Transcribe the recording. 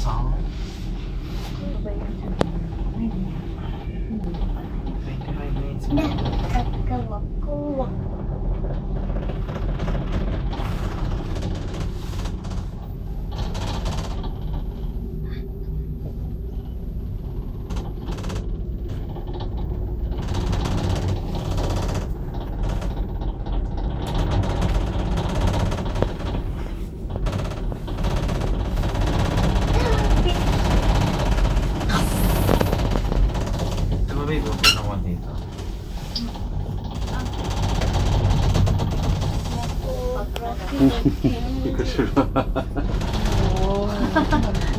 song. Ano ba yan? 25 minutes. Nakakawak-kuwak. Di ba babe, okay naman dito? Naku, Hindi ko sure. Oo.